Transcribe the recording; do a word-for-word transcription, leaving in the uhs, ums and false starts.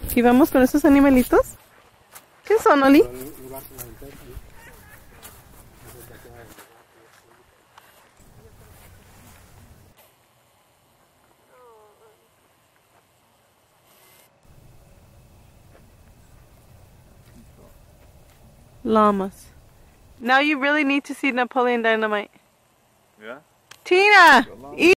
Aquí vamos con esos animalitos. ¿Qué son, Oli? Llamas. Now you really need to see Napoleon Dynamite. Yeah? Tina! Eat